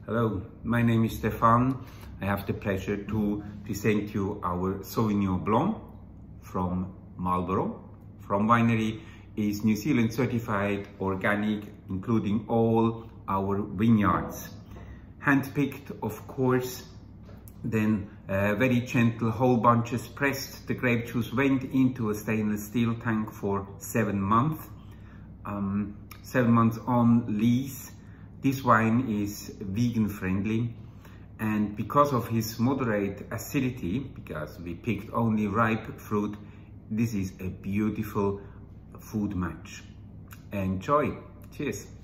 Hello, my name is Stephan. I have the pleasure to present you our Sauvignon Blanc from Marlborough. Fromm Winery is New Zealand certified organic, including all our vineyards. Hand-picked, of course, then very gentle whole bunches pressed. The grape juice went into a stainless steel tank for 7 months. 7 months on lease. This wine is vegan friendly, and because of his moderate acidity, because we picked only ripe fruit, this is a beautiful food match. Enjoy. Cheers.